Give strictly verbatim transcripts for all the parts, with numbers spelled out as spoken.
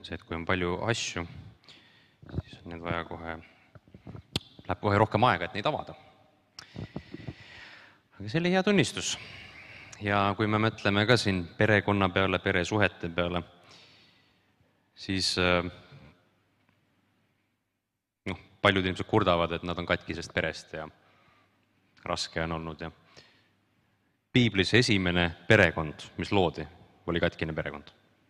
see, et kui on palju asju, siis on need vaja kohe, läheb kohe rohkem aega, et neid avada. Aga see oli hea tunnistus. Ja kui me mõtleme ka siin perekonna peale, peresuhete peale, siis noh, paljud inimesed kurdavad, et nad on katkisest perest ja raske on olnud. Ja Piiblis esimene perekond, mis loodi, oli katkine perekond.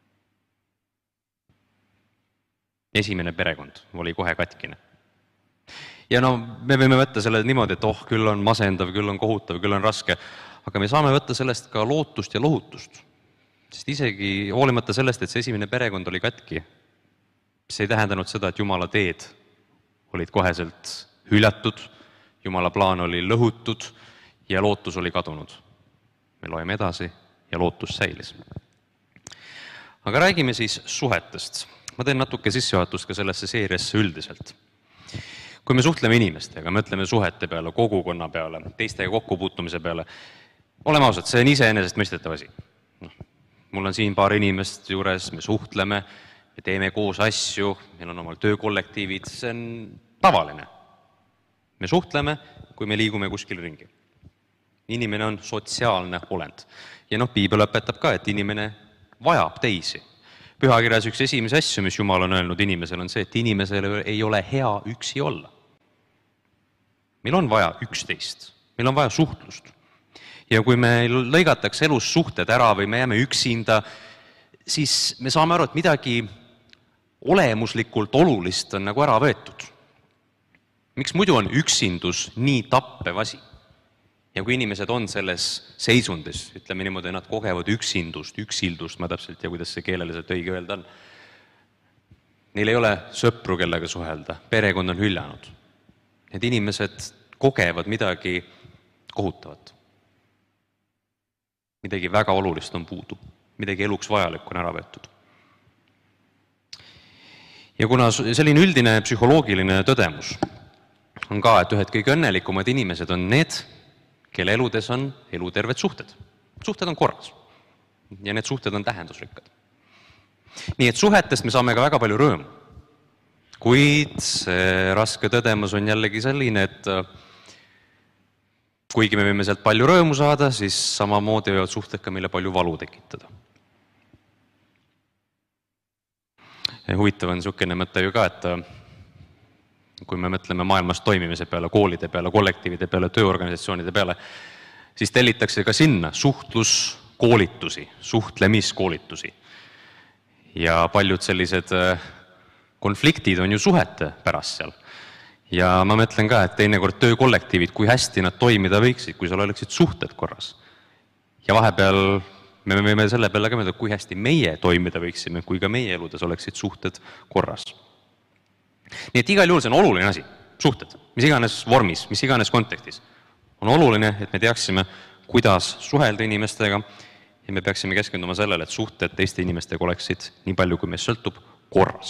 Esimene perekond oli kohe katkine. Ja no me võime võtta selle niimoodi, et oh, küll on masendav, küll on kohutav, küll on raske, aga me saame võtta sellest ka lootust ja lohutust. Sest isegi hoolimata sellest, et see esimene perekond oli katki, see ei tähendanud seda, et Jumala teed olid koheselt hüljatud, Jumala plaan oli lõhutud ja lootus oli kadunud. Me loeme edasi ja lootus säilis. Aga räägime siis suhetest. Ma teen natuke sissejuhatust ka sellesse seeriasse üldiselt. Kui me suhtleme inimestega, mõtleme suhete peale, kogukonna peale, teistega kokkupuutumise peale, oleme ausad, see on iseenesest mõistetav asi. No, mul on siin paar inimest juures, me suhtleme, me teeme koos asju, meil on omal töökollektiivid, see on tavaline. Me suhtleme, kui me liigume kuskil ringi. Inimene on sotsiaalne olend. Ja noh, Piibel õpetab ka, et inimene vajab teisi. Pühakirjas üks esimese asju, mis Jumal on öelnud inimesel, on see, et inimesel ei ole hea üksi olla. Meil on vaja üksteist, meil on vaja suhtlust. Ja kui me lõigatakse elus suhted ära või me jääme üksinda, siis me saame aru, et midagi olemuslikult olulist on nagu ära võetud. Miks muidu on üksindus nii tappev asi? Ja kui inimesed on selles seisundis, ütleme niimoodi, nad kogevad üksindust, üksildust, ma täpselt ja kuidas see keeleliselt õige öelda on. Neil ei ole sõpru, kellega suhelda, perekond on hüljanud. Need inimesed kogevad midagi kohutavat. Midagi väga olulist on puudu, midagi eluks vajalik on ära võetud. Ja kuna selline üldine psühholoogiline tõdemus on ka, et ühed kõige õnnelikumad inimesed on need, kelle eludes on eluterved suhted. Suhted on korras ja need suhted on tähendusrikkad. Nii et suhetest me saame ka väga palju rõõmu. Kuid see raske tõdemus on jällegi selline, et kuigi me võime sealt palju rõõmu saada, siis samamoodi võivad suhted ka meile palju valu tekitada. Ja huvitav on niisugune mõte ju ka, et kui me mõtleme maailmas toimimise peale, koolide peale, kollektiivide peale, tööorganisatsioonide peale, siis tellitakse ka sinna suhtluskoolitusi, suhtlemiskoolitusi. Ja paljud sellised konfliktid on ju suhete pärast seal. Ja ma mõtlen ka, et teinekord töökollektiivid, kui hästi nad toimida võiksid, kui seal oleksid suhted korras. Ja vahepeal me võime selle peale ka mõelda, kui hästi meie toimida võiksime, kui ka meie eludes oleksid suhted korras. Nii et igal juhul see on oluline asi, suhted, mis iganes vormis, mis iganes kontekstis. On oluline, et me teaksime, kuidas suhelda inimestega ja me peaksime keskenduma sellele, et suhted teiste inimestega oleksid nii palju, kui meist sõltub, korras.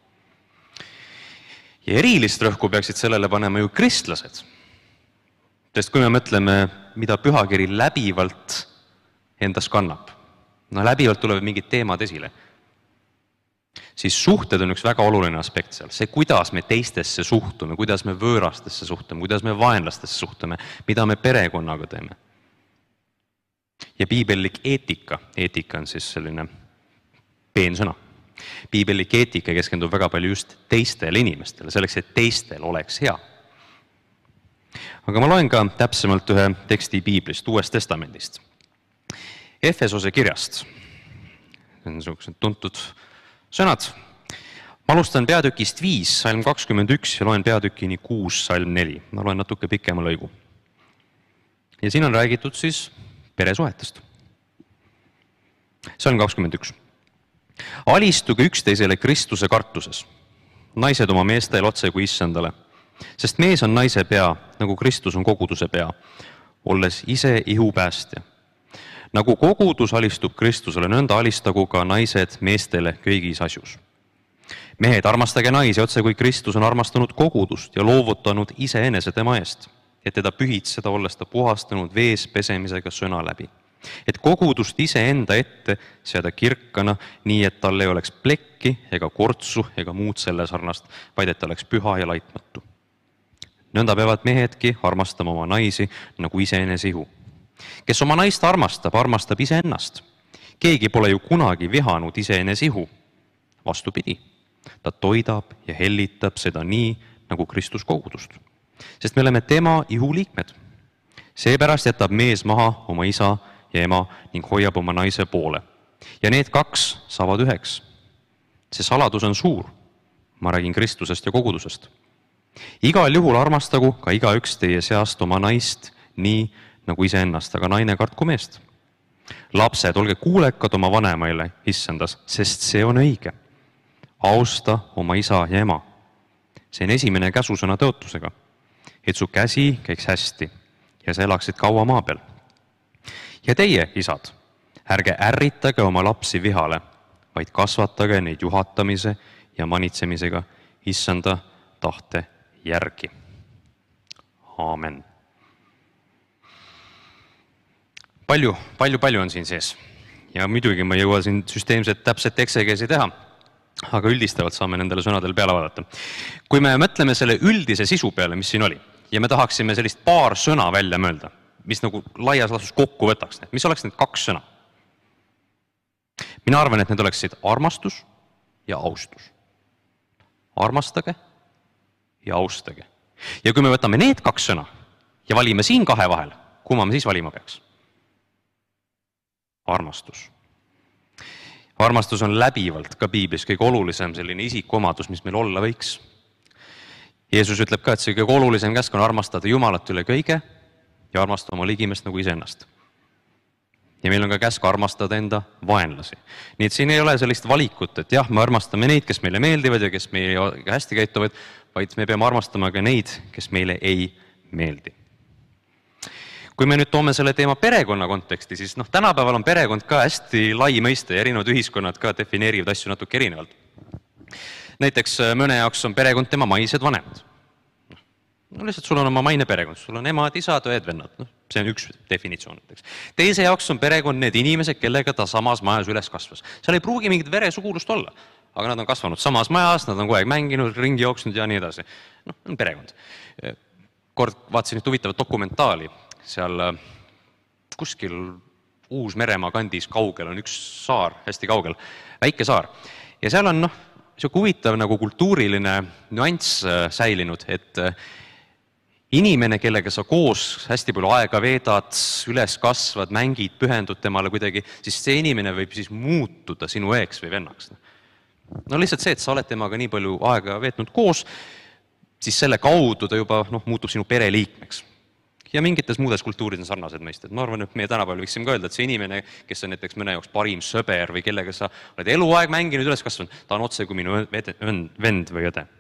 Ja erilist rõhku peaksid sellele panema ju kristlased. Sest kui me mõtleme, mida pühakiri läbivalt endas kannab, no läbivalt tulevad mingid teemad esile, siis suhted on üks väga oluline aspekt seal. See, kuidas me teistesse suhtume, kuidas me võõrastesse suhtume, kuidas me vaenlastesse suhtume, mida me perekonnaga teeme. Ja piibellik eetika, eetika on siis selline peensõna. Piibellik eetika keskendub väga palju just teistele inimestele, selleks, et teistel oleks hea. Aga ma loen ka täpsemalt ühe teksti Piiblist, Uuest Testamendist. Efesose kirjast. See on niisugused tuntud sõnad. Ma alustan peatükist viis, salm kakskümmend üks ja loen peatükini kuus, salm neli. Ma loen natuke pikema lõigu. Ja siin on räägitud siis peresuhetest. Salm kakskümmend üks. Alistuge üksteisele Kristuse kartuses. Naised oma meestele otse kui issandale. Sest mees on naise pea, nagu Kristus on koguduse pea, olles ise ihupäästja. Nagu kogudus alistub Kristusele, nõnda alistagu ka naised meestele kõigis asjus. Mehed, armastage naisi otse kui Kristus on armastanud kogudust ja loovutanud iseenese tema eest, et teda pühitseda, olles ta puhastanud vees pesemisega sõna läbi, et kogudust iseenda ette seada kirkana, nii et tal ei oleks plekki ega kortsu ega muud selle sarnast, vaid et ta oleks püha ja laitmatu. Nõnda peavad mehedki armastama oma naisi nagu iseenese ihu. Kes oma naist armastab, armastab iseennast. Keegi pole ju kunagi vihanud iseenese ihu. Vastupidi, ta toidab ja hellitab seda nii, nagu Kristus kogudust. Sest me oleme tema ihu liikmed. Seepärast jätab mees maha oma isa ja ema ning hoiab oma naise poole. Ja need kaks saavad üheks. See saladus on suur. Ma räägin Kristusest ja kogudusest. Igal juhul armastagu ka igaüks teie seast oma naist nii, nagu iseennast, aga naine kartku meest. Lapsed, olge kuulekad oma vanemaile issandas, sest see on õige. Austa oma isa ja ema. See on esimene käsusõna tõotusega, et su käsi käiks hästi ja sa elaksid kaua maa peal. Ja teie, isad, ärge ärritage oma lapsi vihale, vaid kasvatage neid juhatamise ja manitsemisega issanda tahte järgi. Aamen. Palju, palju, palju on siin sees. Ja muidugi ma ei jõua siin süsteemset täpset eksegeesi teha, aga üldistavalt saame nendele sõnadele peale vaadata. Kui me mõtleme selle üldise sisu peale, mis siin oli, ja me tahaksime sellist paar sõna välja mõelda, mis nagu laias laastus kokku võtaks need, mis oleks need kaks sõna? Mina arvan, et need oleksid armastus ja austus. Armastage ja austage. Ja kui me võtame need kaks sõna ja valime siin kahe vahel, kumma me siis valima peaks? Armastus. Armastus on läbivalt ka piiblis kõige olulisem selline isikuomadus, mis meil olla võiks. Jeesus ütleb ka, et see kõige olulisem käsk on armastada Jumalat üle kõige ja armastada oma ligimest nagu iseennast. Ja meil on ka käsk armastada enda vaenlasi. Nii et siin ei ole sellist valikut, et jah, me armastame neid, kes meile meeldivad ja kes meile hästi käituvad, vaid me peame armastama ka neid, kes meile ei meeldi. Kui me nüüd toome selle teema perekonna konteksti, siis noh, tänapäeval on perekond ka hästi lai mõiste ja erinevad ühiskonnad ka defineerivad asju natuke erinevalt. Näiteks mõne jaoks on perekond tema maised vanemad. No lihtsalt sul on oma maine perekond, sul on emad, isad, õed, vennad. No, see on üks definitsioon. Teise jaoks on perekond need inimesed, kellega ta samas majas üles kasvas. Seal ei pruugi mingit veresugulust olla, aga nad on kasvanud samas majas, nad on kogu aeg mänginud, ringi jooksnud ja nii edasi. No, on perekond. Kord vaatasin nüüd huvitavat dokumentaali. Seal kuskil Uus-Meremaa kandis kaugel on üks saar, hästi kaugel, väike saar. Ja seal on noh, siuke huvitav nagu kultuuriline nüanss säilinud, et inimene, kellega sa koos hästi palju aega veedad, üles kasvad, mängid, pühendud temale kuidagi, siis see inimene võib siis muutuda sinu eeks või vennaks. No lihtsalt see, et sa oled temaga nii palju aega veetnud koos, siis selle kaudu ta juba noh, muutub sinu pereliikmeks. Ja mingites muudes kultuurid on sarnased mõisted. Ma arvan, et meie tänapäeval võiksime ka öelda, et see inimene, kes on näiteks mõne jaoks parim sõber või kellega sa oled eluaeg mänginud üles kasvanud, ta on otse kui minu vend või õde.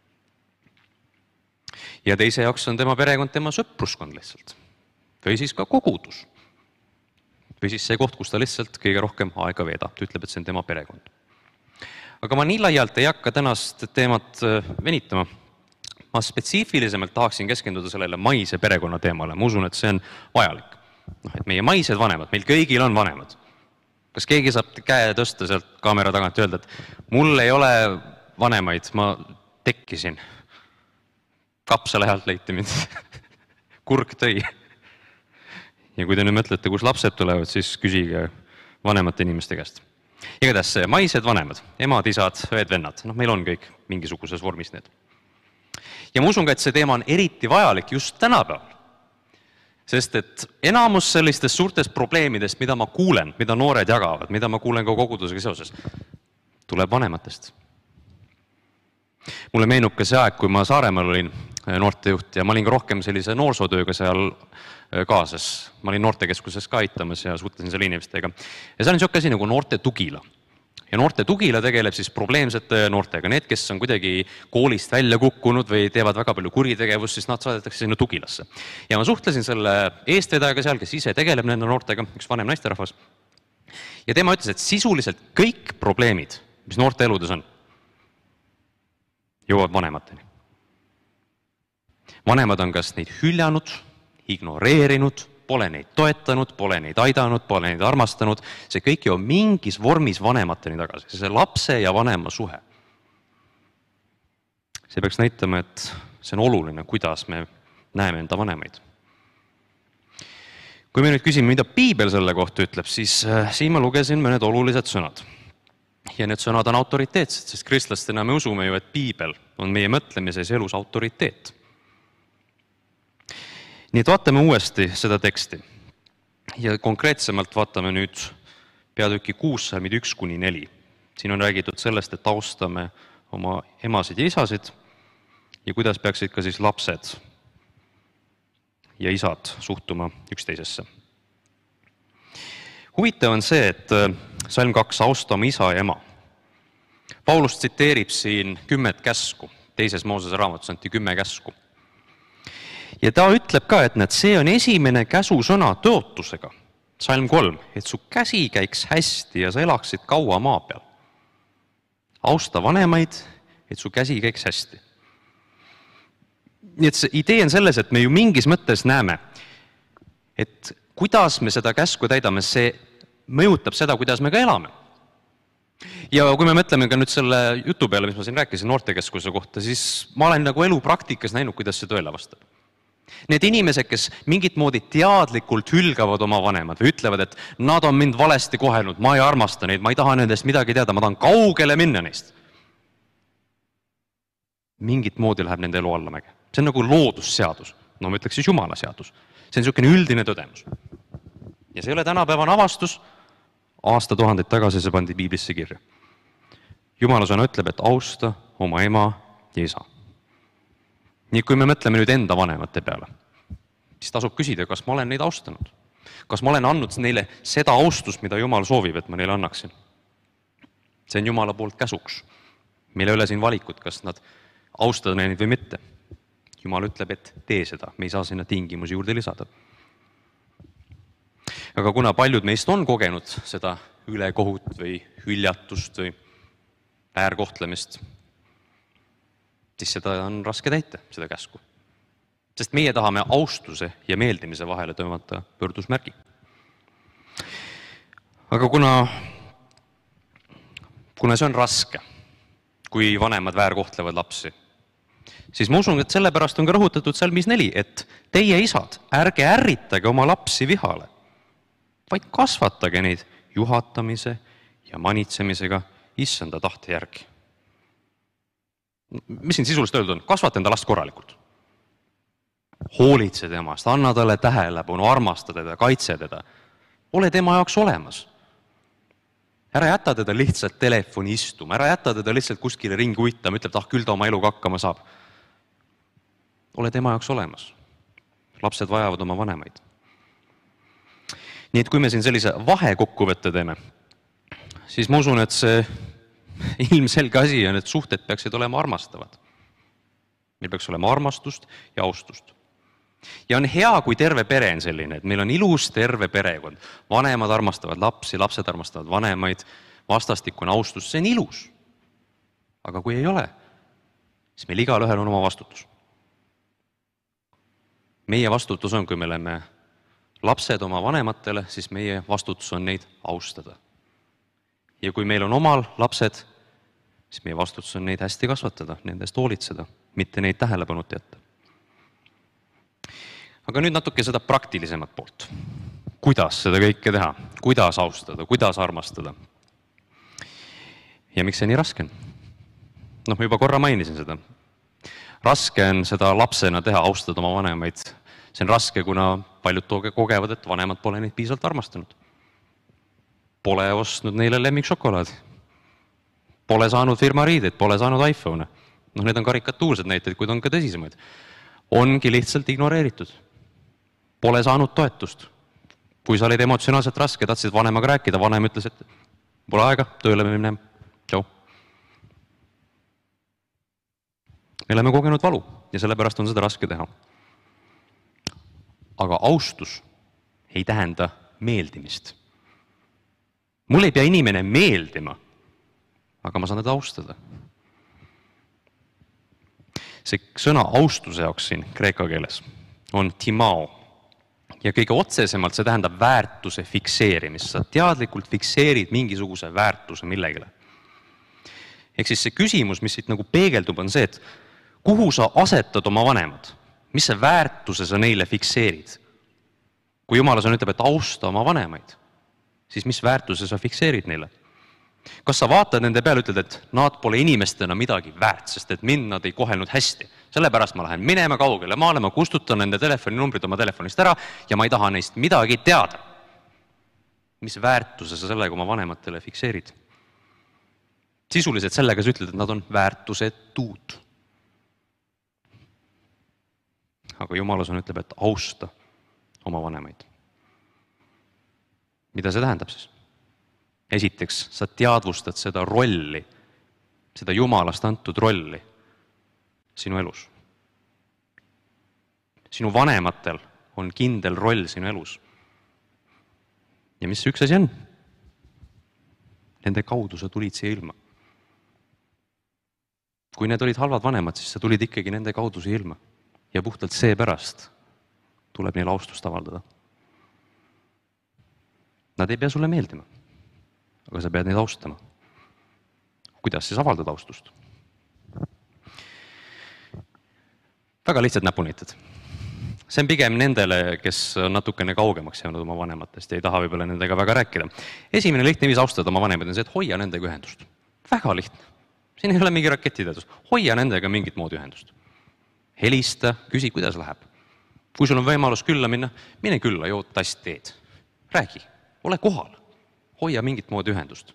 Ja teise jaoks on tema perekond, tema sõpruskond lihtsalt. Või siis ka kogudus. Või siis see koht, kus ta lihtsalt kõige rohkem aega veedab. Ta ütleb, et see on tema perekond. Aga ma nii laialt ei hakka tänast teemat venitama. Ma spetsiifilisemalt tahaksin keskenduda sellele maise perekonna teemale. Ma usun, et see on vajalik. No, et meie maised vanemad, meil kõigil on vanemad. Kas keegi saab käe tõsta sealt kaamera tagant ja öelda, et mul ei ole vanemaid, ma tekkisin. Kapsalehalt leiti mind. Kurk tõi. Ja kui te nüüd mõtlete, kus lapsed tulevad, siis küsige vanemate inimeste käest. Igatahes maised vanemad, emad, isad, õed, vennad. No, meil on kõik mingisuguses vormis need. Ja ma usun ka, et see teema on eriti vajalik just tänapäeval. Sest et enamus sellistest suurtest probleemidest, mida ma kuulen, mida noored jagavad, mida ma kuulen ka kogudusega seoses, tuleb vanematest. Mulle meenub ka see aeg, kui ma Saaremaal olin noortejuht ja ma olin ka rohkem sellise noorsootööga seal kaasas. Ma olin noortekeskuses ka aitamas ja suhtlesin selle inimestega. Ja see on niisugune asi nagu noorte tugila. Ja noorte tugila tegeleb siis probleemsete noortega. Need, kes on kuidagi koolist välja kukkunud või teevad väga palju kuritegevust, siis nad saadetakse sinna tugilasse. Ja ma suhtlesin selle eestvedajaga seal, kes ise tegeleb nende noortega, üks vanem naisterahvas. Ja tema ütles, et sisuliselt kõik probleemid, mis noorte eludes on, jõuavad vanemateni. Vanemad on kas neid hüljanud, ignoreerinud pole neid toetanud, pole neid aidanud, pole neid armastanud. See kõik ju on mingis vormis vanemateni tagasi. See lapse ja vanema suhe. See peaks näitama, et see on oluline, kuidas me näeme enda vanemaid. Kui me nüüd küsime, mida Piibel selle kohta ütleb, siis siin ma lugesin mõned olulised sõnad. Ja need sõnad on autoriteetsed, sest kristlastena me usume ju, et Piibel on meie mõtlemises elus autoriteet. Nii et vaatame uuesti seda teksti. Ja konkreetsemalt vaatame nüüd peatüki kuus, salmid üks kuni neli. Siin on räägitud sellest, et austame oma emasid ja isasid ja kuidas peaksid ka siis lapsed ja isad suhtuma üksteisesse. Huvitav on see, et salm kaks, austa oma isa ja ema. Paulus tsiteerib siin kümmet käsku, teises Moosese raamatus anti kümme käsku. Ja ta ütleb ka, et näed, see on esimene käsusõna tõotusega, salm kolm, et su käsi käiks hästi ja sa elaksid kaua maa peal. Austa vanemaid, et su käsi käiks hästi. Nii et see idee on selles, et me ju mingis mõttes näeme, et kuidas me seda käsku täidame, see mõjutab seda, kuidas me ka elame. Ja kui me mõtleme ka nüüd selle jutu peale, mis ma siin rääkisin noortekeskuse kohta, siis ma olen nagu elu praktikas näinud, kuidas see tõele vastab. Need inimesed, kes mingit moodi teadlikult hülgavad oma vanemad või ütlevad, et nad on mind valesti kohelnud, ma ei armasta neid, ma ei taha nendest midagi teada, ma tahan kaugele minna neist. Mingit moodi läheb nende elu allamäge. See on nagu loodusseadus, no ma ütleks siis Jumala seadus. See on niisugune üldine tõdemus. Ja see ei ole tänapäevane avastus, aasta tuhandeid tagasi see pandi Piiblisse kirja. Jumala sõna ütleb, et austa oma ema ja isa. Nii kui me mõtleme nüüd enda vanemate peale, siis tasub küsida, kas ma olen neid austanud. Kas ma olen andnud neile seda austust, mida Jumal soovib, et ma neile annaksin. See on Jumala poolt käsuks. Meil ei ole siin valikut, kas nad austada neid või mitte. Jumal ütleb, et tee seda, me ei saa sinna tingimusi juurde lisada. Aga kuna paljud meist on kogenud seda ülekohut või hüljatust või väärkohtlemist, siis seda on raske täita, seda käsku. Sest meie tahame austuse ja meeldimise vahele tõmmata pöördusmärgi. Aga kuna, kuna see on raske, kui vanemad väärkohtlevad lapsi, siis ma usun, et sellepärast on ka rõhutatud salmis neli, et teie isad, ärge ärritage oma lapsi vihale, vaid kasvatage neid juhatamise ja manitsemisega issanda tahte järgi. Mis siin sisuliselt öeldud on? Kasvata enda last korralikult. Hoolitse temast, anna talle tähelepanu, armasta teda, kaitse teda. Ole tema jaoks olemas. Ära jäta teda lihtsalt telefoni istuma, ära jäta teda lihtsalt kuskile ringi uitama, ütleb, et ah, küll ta oma eluga hakkama saab. Ole tema jaoks olemas. Lapsed vajavad oma vanemaid. Nii et kui me siin sellise vahekokkuvõtte teeme, siis ma usun, et see ilmselge asi on, et suhted peaksid olema armastavad. Meil peaks olema armastust ja austust. Ja on hea, kui terve pere on selline, et meil on ilus terve perekond. Vanemad armastavad lapsi, lapsed armastavad vanemaid, vastastikune austus, see on ilus. Aga kui ei ole, siis meil igal ühel on oma vastutus. Meie vastutus on, kui me oleme lapsed oma vanematele, siis meie vastutus on neid austada. Ja kui meil on omal lapsed, siis meie vastutus on neid hästi kasvatada, nendest hoolitseda, mitte neid tähelepanud jätta. Aga nüüd natuke seda praktilisemat poolt. Kuidas seda kõike teha? Kuidas austada? Kuidas armastada? Ja miks see nii raske on? Noh, ma juba korra mainisin seda. Raske on seda lapsena teha, austada oma vanemaid. See on raske, kuna paljud kogevad, et vanemad pole neid piisavalt armastanud. Pole ostnud neile lemmikšokolaadi. Pole saanud firma riideid, pole saanud iPhone. Noh, need on karikatuursed näited, kuid on ka tõsisemaid. Ongi lihtsalt ignoreeritud. Pole saanud toetust. Kui sa olid emotsionaalselt raske, tahtsid vanemaga rääkida, vanem ütles, et pole aega, tööle me minema. Tšau. Me oleme kogenud valu ja sellepärast on seda raske teha. Aga austus ei tähenda meeldimist. Mul ei pea inimene meeldima, aga ma saan teda austada. See sõna austuse jaoks siin kreeka keeles on timao Ja kõige otsesemalt see tähendab väärtuse fikseerimist. Sa teadlikult fikseerid mingisuguse väärtuse millegile. Ehk siis see küsimus, mis siit nagu peegeldub, on see, et kuhu sa asetad oma vanemad? Mis see väärtuse sa neile fikseerid? Kui Jumala sõna ütleb, et austa oma vanemaid, siis mis väärtuse sa fikseerid neile? Kas sa vaatad nende peale, ütled, et nad pole inimestena midagi väärt, sest et mind nad ei kohelnud hästi. Sellepärast ma lähen minema kaugele maale, ma kustutan nende telefoninumbrid oma telefonist ära ja ma ei taha neist midagi teada. Mis väärtuse sa sellega oma vanematele fikseerid? Sisuliselt sellega sa ütled, et nad on väärtusetud. Aga Jumala sõna ütleb, et austa oma vanemaid. Mida see tähendab siis? Esiteks, sa teadvustad seda rolli, seda Jumalast antud rolli sinu elus. Sinu vanematel on kindel roll sinu elus. Ja mis see üks asi on? Nende kaudu sa tulid siia ilma. Kui need olid halvad vanemad, siis sa tulid ikkagi nende kaudu siia ilma. Ja puhtalt seepärast tuleb neile austust avaldada. Nad ei pea sulle meeldima, aga sa pead neid austama. Kuidas siis avaldada austust? Väga lihtsad näpunäited. See on pigem nendele, kes on natukene kaugemaks jäänud oma vanematest ja ei taha võib-olla nendega väga rääkida. Esimene lihtne viis austada oma vanemaid on see, et hoia nendega ühendust. Väga lihtne. Siin ei ole mingi raketiteadus. Hoia nendega mingit moodi ühendust. Helista, küsi, kuidas läheb. Kui sul on võimalus külla minna, mine külla, joo tass teed. Räägi, ole kohal. Hoia mingit moodi ühendust.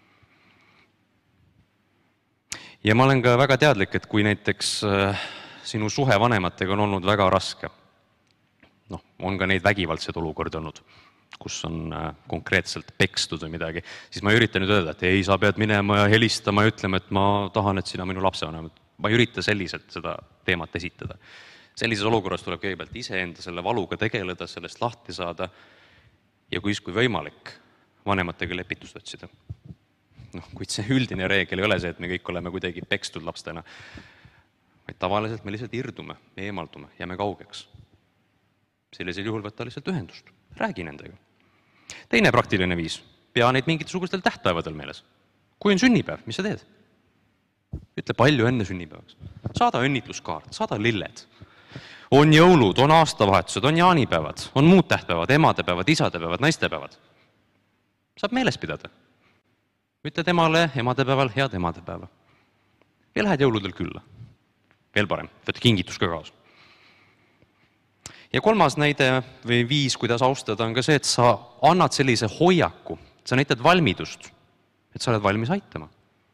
Ja ma olen ka väga teadlik, et kui näiteks sinu suhe vanematega on olnud väga raske, noh, on ka neid vägivaldsed olukord olnud, kus on konkreetselt pekstud või midagi, siis ma ei ürita nüüd öelda, et ei, sa pead minema ja helistama ja ütlema, et ma tahan, et sina minu lapsevanem. Ma ei ürita selliselt seda teemat esitada. Sellises olukorras tuleb kõigepealt iseenda selle valuga tegeleda, sellest lahti saada ja kui kui võimalik vanematega lepitust otsida. noh, kuid see üldine reegel ei ole see, et me kõik oleme kuidagi pekstud lapstena, vaid tavaliselt me lihtsalt irdume, me eemaldume, jääme kaugeks. Sellisel juhul võtta lihtsalt ühendust, räägi nendega. Teine praktiline viis, pea neid mingitusugustel tähtpäevadel meeles. Kui on sünnipäev, mis sa teed? Ütle palju enne sünnipäevaks. Saada õnnitluskaart, saada lilled. On jõulud, on aastavahetused, on jaanipäevad, on muud tähtpäevad, emadepäevad, isadepäevad, naistepäevad. Saab meeles pidada. Ütle temale emadepäeval head emadepäeva. Ja lähed jõuludel külla. Veel parem, võtta kingitus ka kaasa. Ja kolmas näide või viis, kuidas austada, on ka see, et sa annad sellise hoiaku, sa näitad valmidust, et sa oled valmis aitama.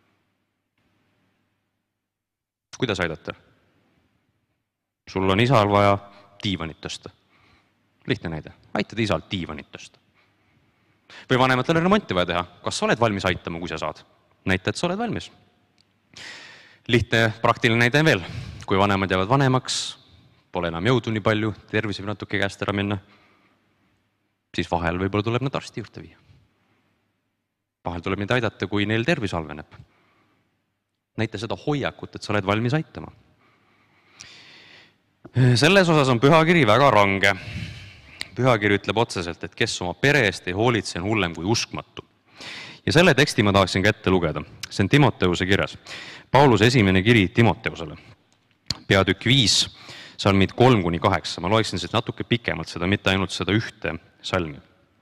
Kuidas aidata? Sul on isal vaja diivanit tõsta. Lihtne näide. Aitad isal diivanit tõsta. Või vanematele remonti vaja teha. Kas sa oled valmis aitama, kui sa saad? Näita, et sa oled valmis. Lihtne praktiline näide veel. Kui vanemad jäävad vanemaks, pole enam jõudu nii palju, tervis võib natuke käest ära minna, siis vahel võib-olla tuleb nad arsti juurde viia. Vahel tuleb neid aidata, kui neil tervis halveneb. Näita seda hoiakut, et sa oled valmis aitama. Selles osas on pühakiri väga range. Pühakiri ütleb otseselt, et kes oma pere eest ei hoolitse, on hullem kui uskmatu. Ja selle teksti ma tahaksin ka ette lugeda. See on Timoteuse kirjas. Pauluse esimene kiri Timoteusele. Peatükk viis, salmid kolm kuni kaheksa. Ma loeksin siis natuke pikemalt seda, mitte ainult seda ühte salmi.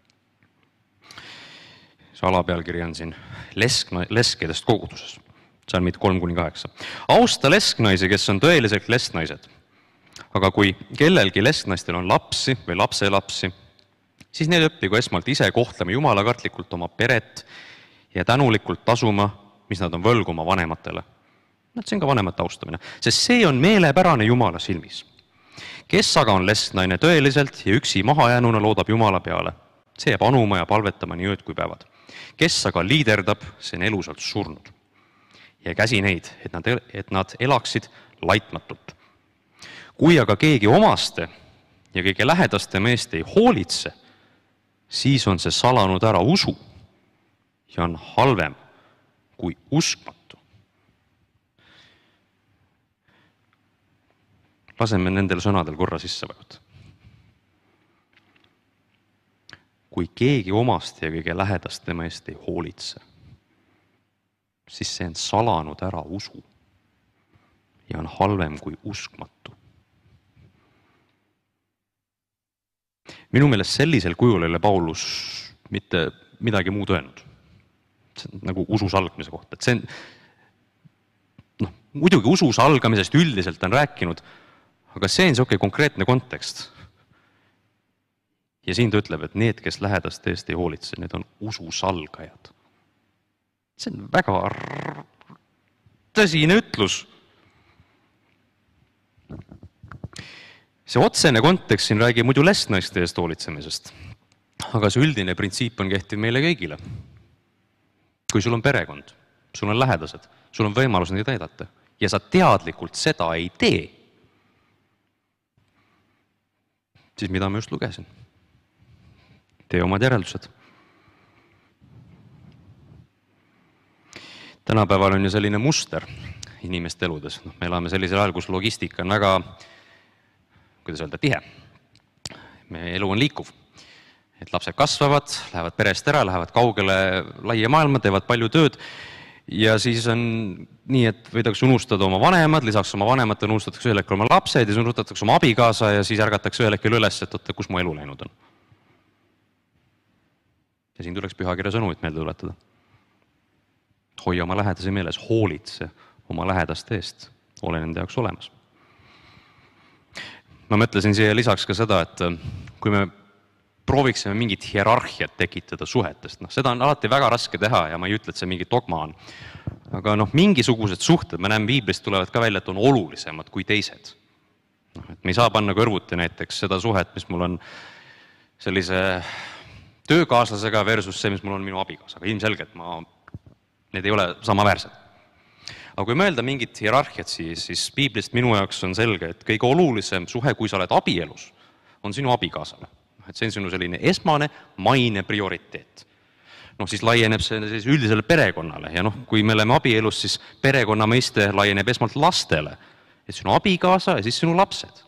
See alapealkiri on siin leskedest koguduses. Salmid kolm kuni kaheksa. Austa lesknaisi, kes on tõeliselt lesknaised. Aga kui kellelgi lesknaistel on lapsi või lapselapsi, siis neil õppigu esmalt ise kohtlema jumalakartlikult oma peret ja tänulikult tasuma, mis nad on võlgu oma vanematele. See on ka vanemate austamine, sest see on meelepärane Jumala silmis. Kes aga on lesknaine tõeliselt ja üksi mahajäänuna loodab Jumala peale, see jääb anuma ja palvetama nii ööd kui päevad. Kes aga liiderdab, see on elusalt surnud. Ja käsi neid, et nad, et nad elaksid laitmatult. Kui aga keegi omaste ja kõige lähedaste meest ei hoolitse, siis on see salanud ära usu ja on halvem kui uskmatu. Laseme nendel sõnadel korra sisse vajuda. kui keegi omast ja kõige lähedast tema eest ei hoolitse, siis see on salanud ära usu ja on halvem kui uskmatu. Minu meelest sellisel kujul ei ole Paulus mitte midagi muud öelnud. See on nagu usu salgamise kohta. Et see on, noh, muidugi usu salgamisest üldiselt on rääkinud, aga see on selline konkreetne kontekst. Ja siin ta ütleb, et need, kes lähedast eest ei hoolitse, need on usu salgajad. See on väga tõsine ütlus. See otsene kontekst siin räägib muidu lestnaiste eest hoolitsemisest, aga see üldine printsiip on kehtiv meile kõigile. Kui sul on perekond, sul on lähedased, sul on võimalus neid aidata ja sa teadlikult seda ei tee, siis mida ma just lugesin? Tee omad järeldused. Tänapäeval on ju selline muster inimeste eludes. No, me elame sellisel ajal, kus logistika on väga, kuidas öelda, tihe. Meie elu on liikuv. Et lapsed kasvavad, lähevad perest ära, lähevad kaugele laia maailma, teevad palju tööd ja siis on nii, et võidakse unustada oma vanemad, lisaks oma vanemad unustatakse ühel hetkel oma lapsed ja siis unustatakse oma abikaasa ja siis ärgatakse ühel hetkel üles, et oota, kus mu elu läinud on. Ja siin tuleks pühakirja sõnumit meelde tuletada. Hoia oma lähedase meeles, hoolitse oma lähedaste eest, ole nende jaoks olemas. Ma mõtlesin siia lisaks ka seda, et kui me prooviksime mingit hierarhiat tekitada suhetest, noh, seda on alati väga raske teha ja ma ei ütle, et see mingi dogma on. Aga noh, mingisugused suhted, me näeme Biiblist tulevad ka välja, et on olulisemad kui teised. No, et me ei saa panna kõrvuti näiteks seda suhet, mis mul on sellise töökaaslasega versus see, mis mul on minu abikaasaga. Ilmselgelt ma, need ei ole samaväärsed. Aga kui mõelda mingit hierarhiat, siis, siis Biiblist minu jaoks on selge, et kõige olulisem suhe, kui sa oled abielus, on sinu abikaasale. Et see on sinu selline esmane maine prioriteet. Noh, siis laieneb see üldisele perekonnale ja noh, kui me oleme abielus, siis perekonna mõiste laieneb esmalt lastele. Et sinu abikaasa ja siis sinu lapsed.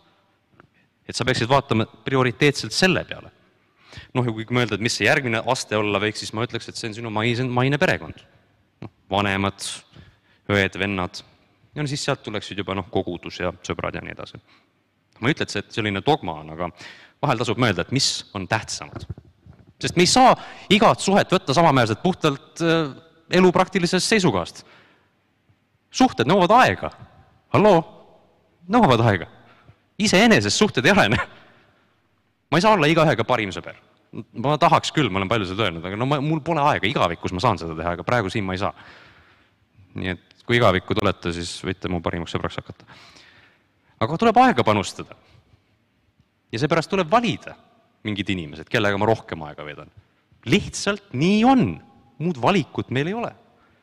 Et sa peaksid vaatama prioriteetselt selle peale. Noh, ja kui mõelda, et mis see järgmine aste olla võiks, siis ma ütleks, et see on sinu maine perekond. No, vanemad, õed, vennad. Ja no, siis sealt tuleksid juba noh, kogudus ja sõbrad ja nii edasi. Ma ütled, et selline dogma on, aga vahel tasub mõelda, et mis on tähtsamad. Sest me ei saa igat suhet võtta samamäärselt puhtalt elu praktilisest seisukohast. Suhted nõuavad aega. Halloo? Nõuavad aega. Iseenesest suhted ei arene. Ma ei saa olla igaühega parim sõber. Ma tahaks küll, ma olen palju seda öelnud, aga no ma, mul pole aega, igavikus ma saan seda teha, aga praegu siin ma ei saa. Nii et kui igavikku tulete, siis võite mu parimaks sõbraks hakata. Aga tuleb aega panustada. Ja seepärast tuleb valida mingid inimesed, kellega ma rohkem aega veedan. Lihtsalt nii on. Muud valikut meil ei ole.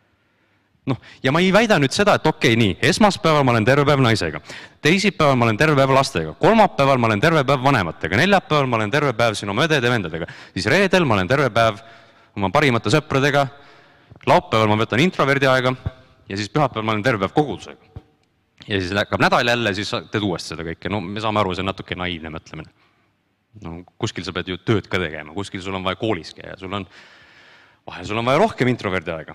Noh, ja ma ei väida nüüd seda, et okei, nii, esmaspäeval ma olen terve päev naisega, teisipäeval ma olen terve päev lastega, kolmapäeval ma olen terve päev vanematega, neljapäeval ma olen terve päev sinu õdede ja vendadega, siis reedel ma olen terve päev oma parimate sõpradega, laupäeval ma võtan introverdi aega ja siis pühapäeval ma olen terve päev kogudusega. Ja siis läheb nädal jälle, siis teed uuesti seda kõike. No me saame aru, see on natuke naiivne mõtlemine. No, kuskil sa pead ju tööd ka tegema, kuskil sul on vaja koolis käia, sul on, vahel sul on vaja rohkem introverdi aega.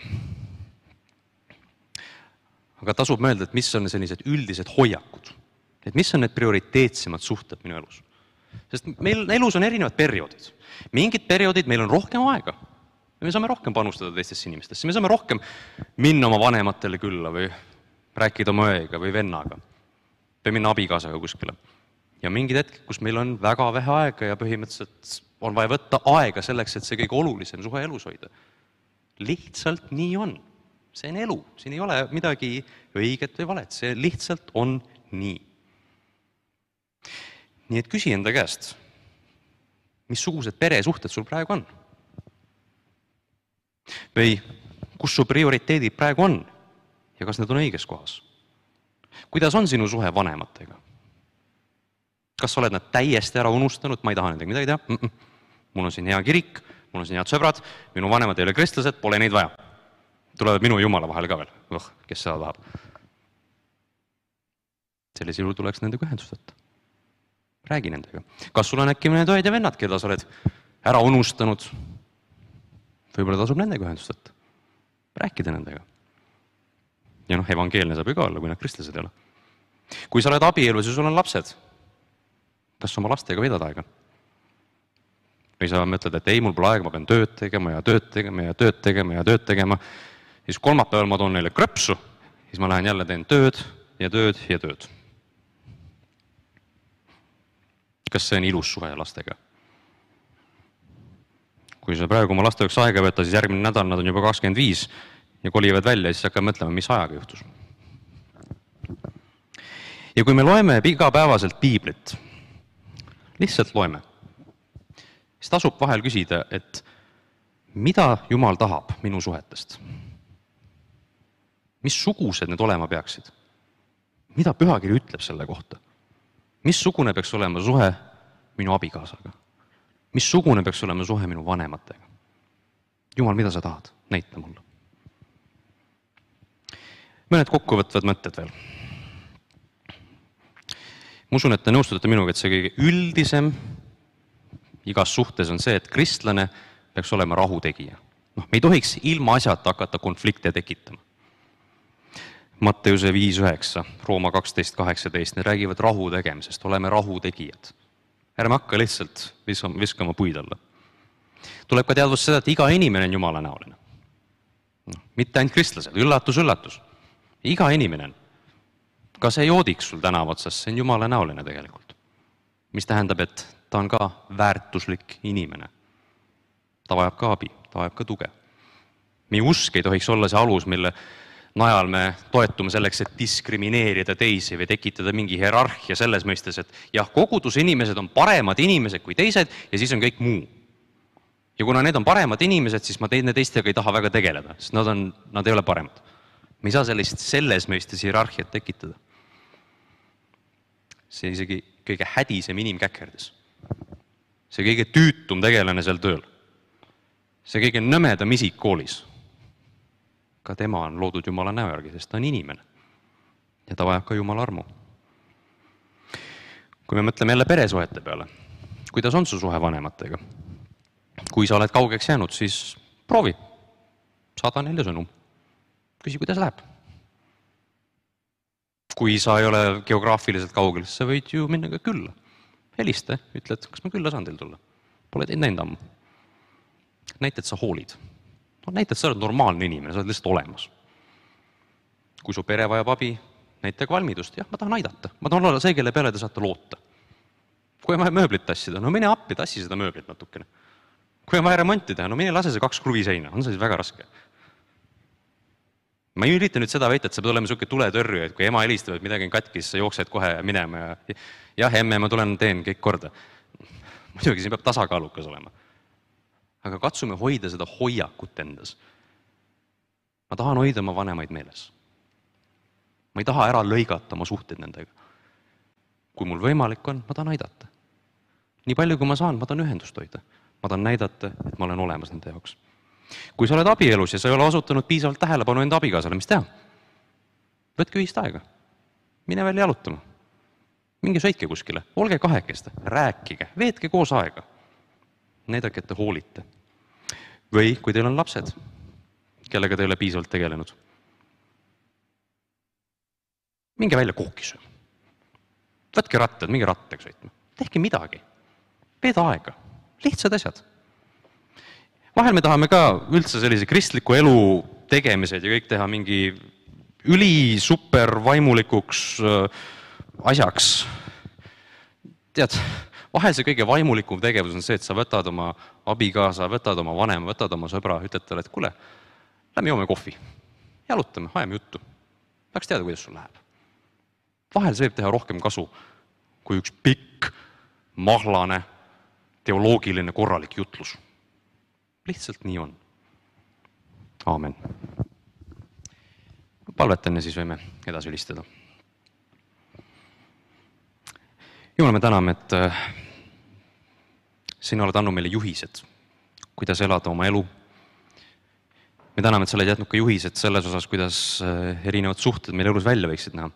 Aga tasub mõelda, et mis on sellised üldised hoiakud. Et mis on need prioriteetsemad suhted minu elus. Sest meil elus on erinevad perioodid. Mingid perioodid meil on rohkem aega. Ja me saame rohkem panustada teistesse inimestesse. Me saame rohkem minna oma vanematele külla või rääkida oma õega või vennaga. Või minna abikaasaga kuskile. Ja mingid hetk, kus meil on väga vähe aega ja põhimõtteliselt on vaja võtta aega selleks, et see kõige olulisem suhe elus hoida. Lihtsalt nii on. See on elu, siin ei ole midagi õiget või valet, see lihtsalt on nii. Nii et küsi enda käest, missugused peresuhted sul praegu on? Või kus su prioriteedid praegu on ja kas need on õiges kohas? Kuidas on sinu suhe vanematega? Kas sa oled nad täiesti ära unustanud, ma ei taha nendega midagi teha? Mm -mm. Mul on siin hea kirik, mul on siin head sõbrad, minu vanemad ei ole kristlased, pole neid vaja. Tulevad minu jumala vahel ka veel, oh, kes seda tahab. Selles juhul tuleks nendega ühendust võtta. Räägi nendega. Kas sul on äkki mõned õed ja vennad, keda sa oled ära unustanud. Võib-olla tasub nendega ühendust võtta. Rääkida nendega. Ja noh, evangeelne saab ju ka olla, kui nad kristlased ei ole. Kui sa oled abielus ja sul on lapsed, kas oma lastega veedad aega? Või sa mõtled, et ei, mul pole aega, ma pean tööd tegema ja tööd tegema ja tööd tegema ja tööd tegema. Ja siis kolmapäeval ma toon neile krõpsu, siis ma lähen jälle teen tööd ja tööd ja tööd. Kas see on ilus suhe lastega? Kui sa praegu oma laste jaoks aega võtta, siis järgmine nädal nad on juba kakskümmend viis ja kolivad välja, siis hakkab mõtlema, mis ajaga juhtus. Ja kui me loeme igapäevaselt piiblit, lihtsalt loeme, siis tasub vahel küsida, et mida Jumal tahab minu suhetest? Mis sugused need olema peaksid? Mida pühakiri ütleb selle kohta? Missugune peaks olema suhe minu abikaasaga? Missugune peaks olema suhe minu vanematega? Jumal, mida sa tahad? Näita mulle. Mõned kokkuvõtvad mõtted veel. Ma usun, et te nõustute minuga, et see kõige üldisem igas suhtes on see, et kristlane peaks olema rahutegija. No, me ei tohiks ilma asjata hakata konflikte tekitama. Matteuse viis üheksa, Rooma kaksteist kaheksateist, need räägivad rahu tegemisest, oleme rahutegijad. Ärme hakka lihtsalt viskama, viskama puid alla. Tuleb ka teadvus seda, et iga inimene on Jumala näoline. No, mitte ainult kristlased, üllatus, üllatus. Iga inimene on. Ka see joodik sul tänavatsas, see on Jumala näoline tegelikult. Mis tähendab, et ta on ka väärtuslik inimene. Ta vajab ka abi, ta vajab ka tuge. Meie usk ei tohiks olla see alus, mille najal me toetume selleks, et diskrimineerida teisi või tekitada mingi hierarhia selles mõistes, et jah, koguduse inimesed on paremad inimesed kui teised ja siis on kõik muu. Ja kuna need on paremad inimesed, siis ma teine teistega ei taha väga tegeleda, sest nad, on, nad ei ole paremad. Me ei saa sellist selles mõistes hierarhiat tekitada. See isegi kõige hädisem inimkäkerdis. See kõige tüütum tegelane seal tööl. See kõige nõmedam isik koolis. Ka tema on loodud Jumala näo järgi, sest ta on inimene. Ja ta vajab ka Jumala armu. Kui me mõtleme jälle peresuhete peale, kuidas on su suhe vanematega? Kui sa oled kaugeks jäänud, siis proovi. Saada neile sõnum. Küsi, kuidas läheb. Kui sa ei ole geograafiliselt kaugel, siis sa võid ju minna ka külla. Helista, ütled, kas ma külla saan teil tulla. Pole teid näinud ammu. Näitad, sa hoolid. No, näitad, sa oled normaalne inimene, sa oled lihtsalt olemas. Kui su pere vajab abi, näitage valmidust. Jah, ma tahan aidata. Ma tahan olla see, kelle peale te saate loota. Kui on vaja mööblit tassida, no mine appi, tassi seda mööblit natukene. Kui on vaja remonti teha, no mine lase see kaks kruviseina, on see siis väga raske. Ma ei ürita nüüd seda väita, et sa pead olema selline tuletõrju, et kui ema helistab, et midagi on katki, siis sa jooksed kohe minema ja jah, emme, ma tulen, teen kõik korda. Muidugi siin peab tasakaalukas olema. Aga katsume hoida seda hoiakut endas. Ma tahan hoida oma vanemaid meeles. Ma ei taha ära lõigata oma suhted nendega. Kui mul võimalik on, ma tahan aidata. Nii palju, kui ma saan, ma tahan ühendust hoida. Ma tahan näidata, et ma olen olemas nende jaoks. Kui sa oled abielus ja sa ei ole osutanud piisavalt tähelepanu enda abikaasale, mis teha? Võtke ühist aega. Mine välja jalutama. Minge sõitke kuskile. Olge kahekeste. Rääkige. Veetke koos aega. Näidake, et te hoolite. Või kui teil on lapsed, kellega te ei ole piisavalt tegelenud. Minge välja kookis. Võtke rattad, minge rattega sõitma. Tehke midagi. Veeda aega. Lihtsad asjad. Vahel me tahame ka üldse sellise kristliku elu tegemised ja kõik teha mingi üli super vaimulikuks asjaks. Tead, vahel see kõige vaimulikum tegevus on see, et sa võtad oma abikaasa, võtad oma vanema, võtad oma sõbra, ütled talle, et kuule, lähme joome kohvi, jalutame, ajame juttu. Tahaks teada, kuidas sul läheb. Vahel see võib teha rohkem kasu kui üks pikk, mahlane, teoloogiline korralik jutlus. Lihtsalt nii on. Aamen. Palvetenne siis võime edasi ülistada. Jumal, me täname, et sina oled andnud meile juhised, kuidas elada oma elu. Me täname, et sa oled jätnud ka juhised selles osas, kuidas erinevad suhted meil elus välja võiksid näha.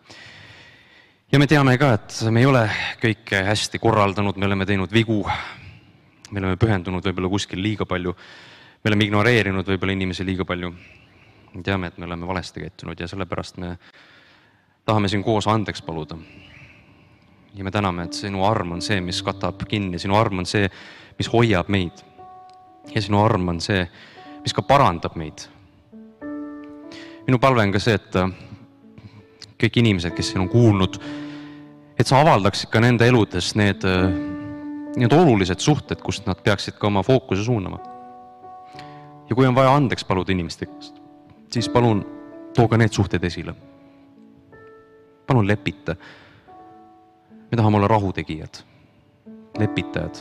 Ja me teame ka, et me ei ole kõike hästi korraldanud, me oleme teinud vigu. me oleme pühendunud võib-olla kuskil liiga palju, me oleme ignoreerinud võib-olla inimesi liiga palju. Me teame, et me oleme valesti käitunud ja sellepärast me tahame siin koos andeks paluda. Ja me täname, et sinu arm on see, mis katab kinni, sinu arm on see, mis hoiab meid. Ja sinu arm on see, mis ka parandab meid. Minu palve on ka see, et kõik inimesed, kes siin on kuulnud, et sa avaldaksid ka nende eludes need, need olulised suhted, kust nad peaksid ka oma fookuse suunama. Ja kui on vaja andeks paluda inimestest, siis palun too ka need suhted esile. Palun lepita. Me tahame olla rahutegijad, lepitajad.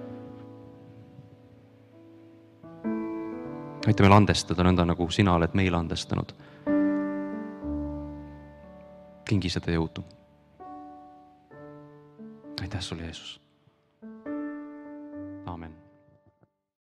Aita meil andestada nõnda, nagu sina oled meile andestanud. Kingi seda jõudu. Aitäh sulle, Jeesus.